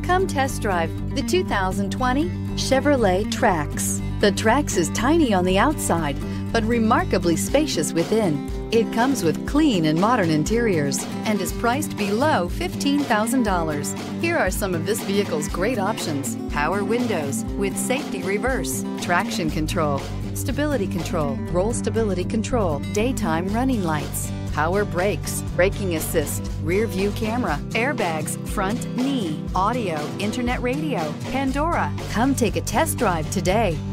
Come test drive the 2020 Chevrolet Trax. The Trax is tiny on the outside, but remarkably spacious within. It comes with clean and modern interiors and is priced below $15,000. Here are some of this vehicle's great options: power windows with safety reverse, traction control, stability control, roll stability control, daytime running lights, power brakes, braking assist, rear view camera, airbags, front knee, audio, internet radio, Pandora. Come take a test drive today.